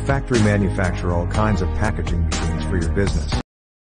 factory manufacture all kinds of packaging machines for your business.